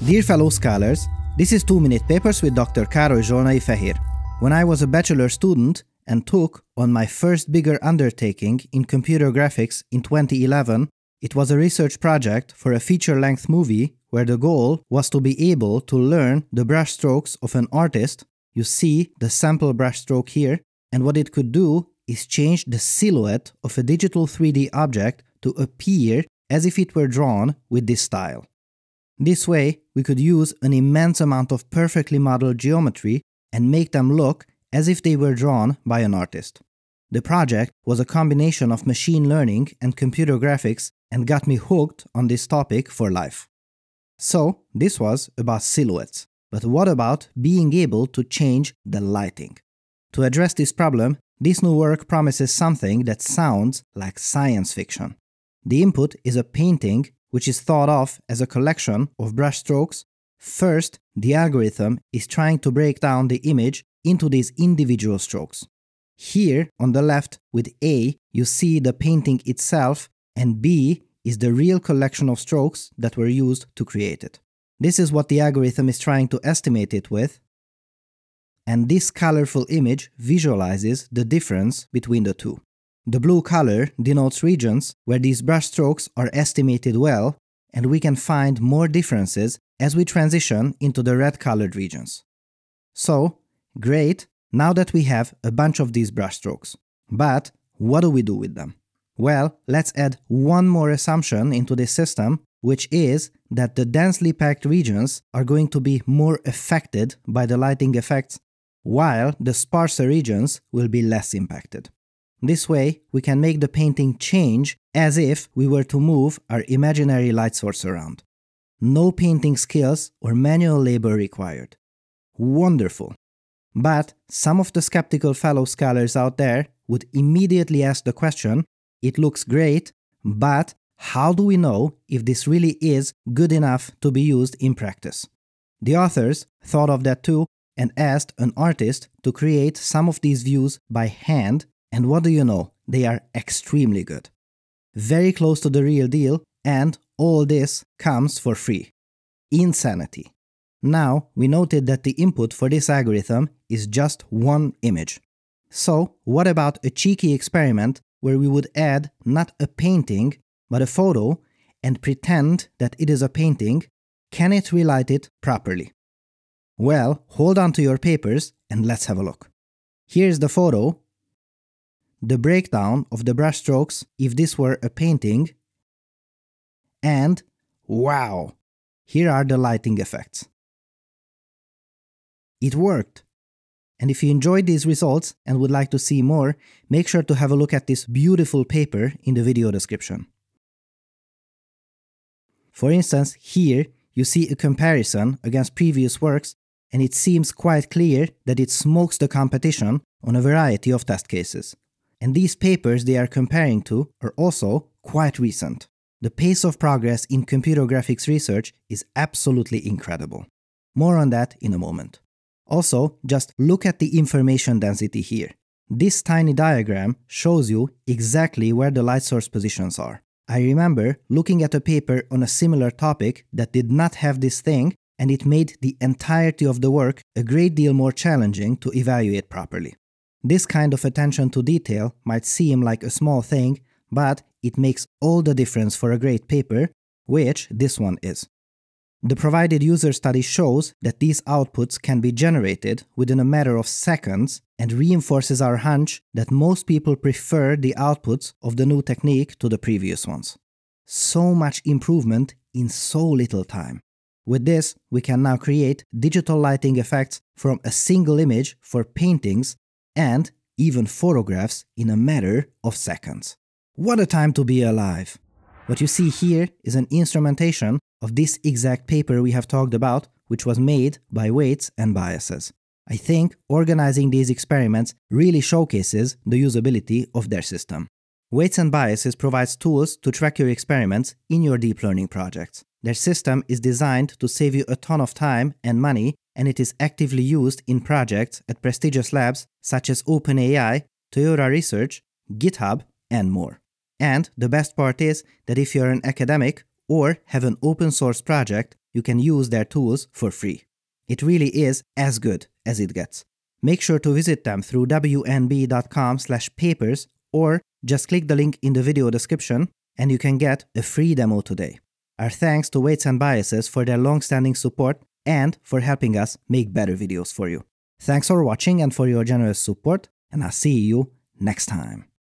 Dear fellow scholars, this is 2-Minute Papers with Dr. Károly Zsolnai Fehér. When I was a bachelor student and took on my first bigger undertaking in computer graphics in 2011, it was a research project for a feature-length movie where the goal was to be able to learn the brushstrokes of an artist. You see the sample brushstroke here, and what it could do is change the silhouette of a digital 3D object to appear as if it were drawn with this style. This way, we could use an immense amount of perfectly modeled geometry and make them look as if they were drawn by an artist. The project was a combination of machine learning and computer graphics and got me hooked on this topic for life. So, this was about silhouettes. But what about being able to change the lighting? To address this problem, this new work promises something that sounds like science fiction. The input is a painting which is thought of as a collection of brushstrokes. First, the algorithm is trying to break down the image into these individual strokes. Here, on the left, with A, you see the painting itself, and B is the real collection of strokes that were used to create it. This is what the algorithm is trying to estimate it with, and this colorful image visualizes the difference between the two. The blue color denotes regions where these brushstrokes are estimated well, and we can find more differences as we transition into the red-colored regions. So, great, now that we have a bunch of these brushstrokes. But what do we do with them? Well, let's add one more assumption into this system, which is that the densely packed regions are going to be more affected by the lighting effects, while the sparser regions will be less impacted. This way, we can make the painting change as if we were to move our imaginary light source around. No painting skills or manual labor required. Wonderful! But some of the skeptical fellow scholars out there would immediately ask the question, it looks great, but how do we know if this really is good enough to be used in practice? The authors thought of that too and asked an artist to create some of these views by hand. And what do you know? They are extremely good. Very close to the real deal, and all this comes for free. Insanity. Now, we noted that the input for this algorithm is just one image. So, what about a cheeky experiment where we would add not a painting, but a photo, and pretend that it is a painting? Can it relight it properly? Well, hold on to your papers and let's have a look. Here's the photo. The breakdown of the brushstrokes if this were a painting, and wow, here are the lighting effects. It worked! And if you enjoyed these results and would like to see more, make sure to have a look at this beautiful paper in the video description. For instance, here you see a comparison against previous works, and it seems quite clear that it smokes the competition on a variety of test cases. And these papers they are comparing to are also quite recent. The pace of progress in computer graphics research is absolutely incredible. More on that in a moment. Also, just look at the information density here. This tiny diagram shows you exactly where the light source positions are. I remember looking at a paper on a similar topic that did not have this thing, and it made the entirety of the work a great deal more challenging to evaluate properly. This kind of attention to detail might seem like a small thing, but it makes all the difference for a great paper, which this one is. The provided user study shows that these outputs can be generated within a matter of seconds and reinforces our hunch that most people prefer the outputs of the new technique to the previous ones. So much improvement in so little time. With this, we can now create digital lighting effects from a single image for paintings and even photographs in a matter of seconds. What a time to be alive! What you see here is an instrumentation of this exact paper we have talked about, which was made by Weights and Biases. I think organizing these experiments really showcases the usability of their system. Weights and Biases provides tools to track your experiments in your deep learning projects. Their system is designed to save you a ton of time and money, and it is actively used in projects at prestigious labs such as OpenAI, Toyota Research, GitHub, and more. And the best part is that if you're an academic or have an open source project, you can use their tools for free. It really is as good as it gets. Make sure to visit them through wnb.com/papers or just click the link in the video description and you can get a free demo today. Our thanks to Weights and Biases for their long-standing support and for helping us make better videos for you. Thanks for watching and for your generous support, and I'll see you next time.